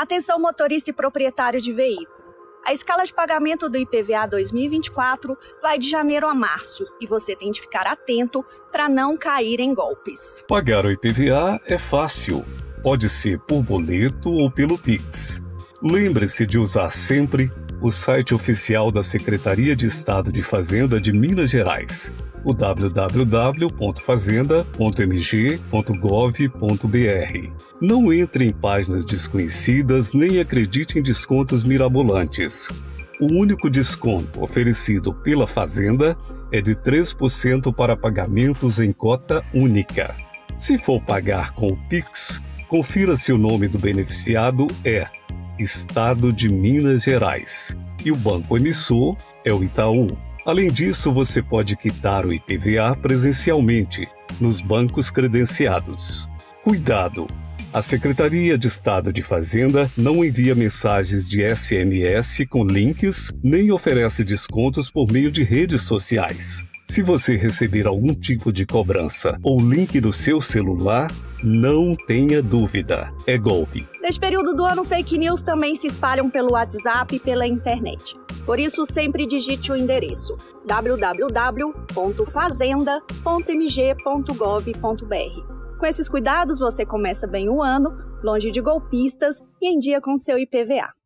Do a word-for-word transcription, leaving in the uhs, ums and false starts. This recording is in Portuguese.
Atenção motorista e proprietário de veículo. A escala de pagamento do I P V A dois mil e vinte e quatro vai de janeiro a março e você tem de ficar atento para não cair em golpes. Pagar o I P V A é fácil. Pode ser por boleto ou pelo Pix. Lembre-se de usar sempre o site oficial da Secretaria de Estado de Fazenda de Minas Gerais, o w w w ponto fazenda ponto m g ponto gov ponto b r. Não entre em páginas desconhecidas nem acredite em descontos mirabolantes. O único desconto oferecido pela Fazenda é de três por cento para pagamentos em cota única. Se for pagar com o Pix, confira se o nome do beneficiado é Estado de Minas Gerais e o banco emissor é o Itaú. Além disso, você pode quitar o I P V A presencialmente nos bancos credenciados. Cuidado! A Secretaria de Estado de Fazenda não envia mensagens de S M S com links nem oferece descontos por meio de redes sociais. Se você receber algum tipo de cobrança ou link no seu celular, não tenha dúvida, é golpe. Neste período do ano, fake news também se espalham pelo WhatsApp e pela internet. Por isso, sempre digite o endereço w w w ponto fazenda ponto m g ponto gov ponto b r. Com esses cuidados, você começa bem o ano, longe de golpistas e em dia com seu I P V A.